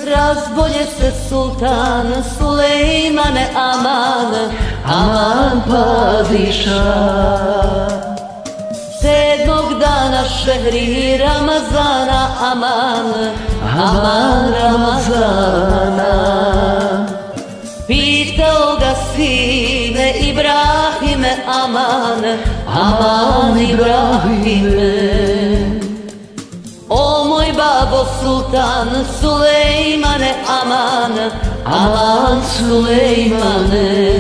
Razbolje se sultan Sulejmane aman, aman padiša. 7. dana šehri Ramazana aman, aman Ramazana. Pitao ga sine Ibrahime aman, aman Ibrahime. O moj babo sultan Sulejmane aman, aman Sulejmane.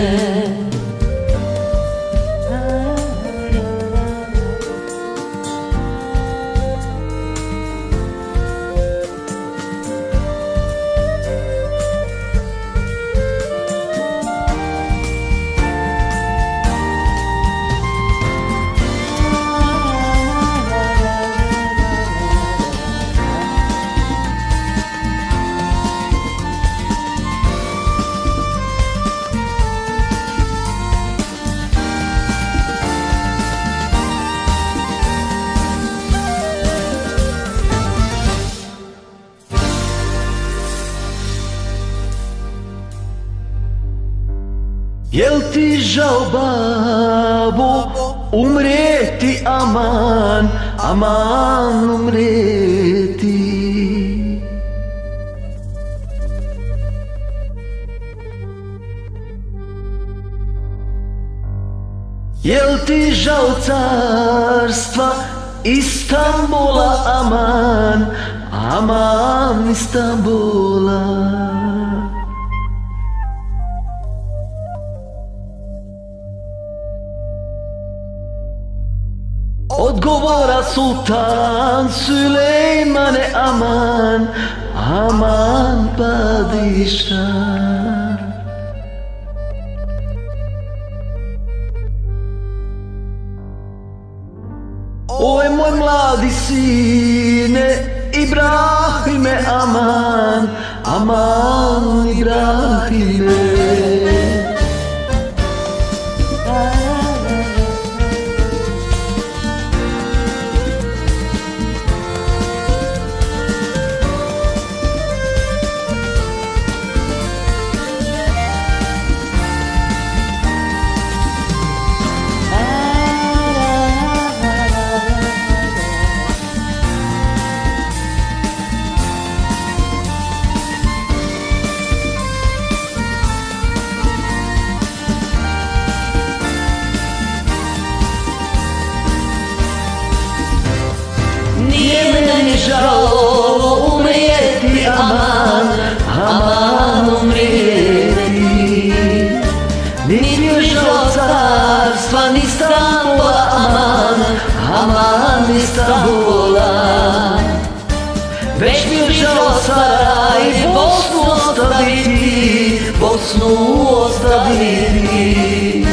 Jel ti žao babo umrijeti aman, aman umrijeti? Jel ti žao carstva Istanbula aman, aman Istanbula? Odgovara sultan Süleyman'e aman, aman padişah. Oj moj mladi sine Ibrahime aman, aman Ibrahime. Nije meni žao umrijeti aman, aman umrijeti. Niti mi žao carstva ni Istanbula aman, aman Istanbula. Već mi žao Saraj Bosnu ostaviti, Bosnu ostaviti.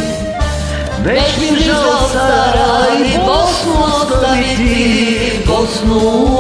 Već mi žao Saraj Bosnu ostaviti, Bosnu